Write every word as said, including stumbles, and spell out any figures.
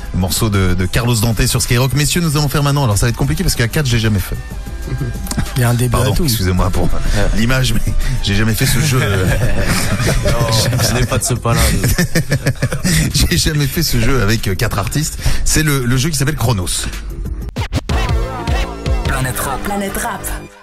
morceau de, de Carlos Dante sur Skyrock. Messieurs, nous allons faire maintenant. Alors ça va être compliqué parce qu'à quatre, j'ai jamais fait. Il y a un débat. Pardon, excusez-moi pour l'image, mais j'ai jamais fait ce jeu. Non, je n'ai pas de ce pas-là. J'ai jamais fait ce jeu avec quatre artistes. C'est le, le jeu qui s'appelle Chronos. Planète Rap. Planète Rap.